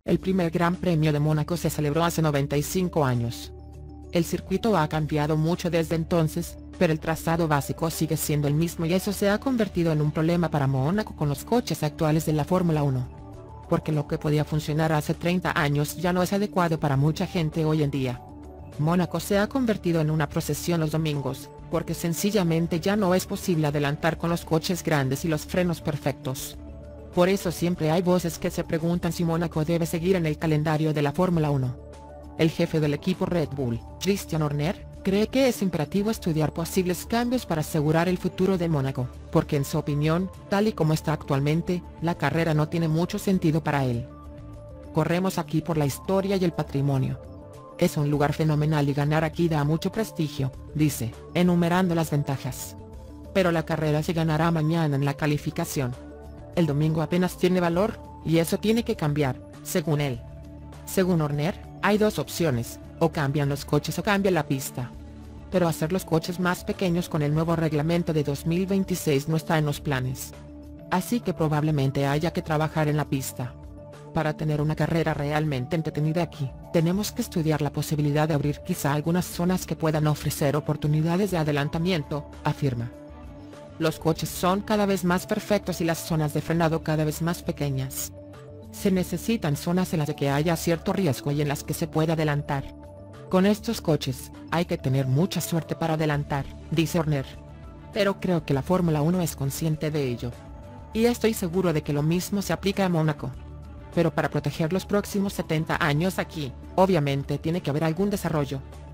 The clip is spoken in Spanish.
El primer Gran Premio de Mónaco se celebró hace 95 años. El circuito ha cambiado mucho desde entonces, pero el trazado básico sigue siendo el mismo y eso se ha convertido en un problema para Mónaco con los coches actuales de la Fórmula 1. Porque lo que podía funcionar hace 30 años ya no es adecuado para mucha gente hoy en día. Mónaco se ha convertido en una procesión los domingos, porque sencillamente ya no es posible adelantar con los coches grandes y los frenos perfectos. Por eso siempre hay voces que se preguntan si Mónaco debe seguir en el calendario de la Fórmula 1. El jefe del equipo Red Bull, Christian Horner, cree que es imperativo estudiar posibles cambios para asegurar el futuro de Mónaco, porque en su opinión, tal y como está actualmente, la carrera no tiene mucho sentido para él. Corremos aquí por la historia y el patrimonio. Es un lugar fenomenal y ganar aquí da mucho prestigio, dice, enumerando las ventajas. Pero la carrera se ganará mañana en la calificación. El domingo apenas tiene valor, y eso tiene que cambiar, según él. Según Horner, hay dos opciones, o cambian los coches o cambia la pista. Pero hacer los coches más pequeños con el nuevo reglamento de 2026 no está en los planes. Así que probablemente haya que trabajar en la pista. Para tener una carrera realmente entretenida aquí, tenemos que estudiar la posibilidad de abrir quizá algunas zonas que puedan ofrecer oportunidades de adelantamiento, afirma. Los coches son cada vez más perfectos y las zonas de frenado cada vez más pequeñas. Se necesitan zonas en las que haya cierto riesgo y en las que se pueda adelantar. Con estos coches, hay que tener mucha suerte para adelantar, dice Horner. Pero creo que la Fórmula 1 es consciente de ello. Y estoy seguro de que lo mismo se aplica a Mónaco. Pero para proteger los próximos 70 años aquí, obviamente tiene que haber algún desarrollo.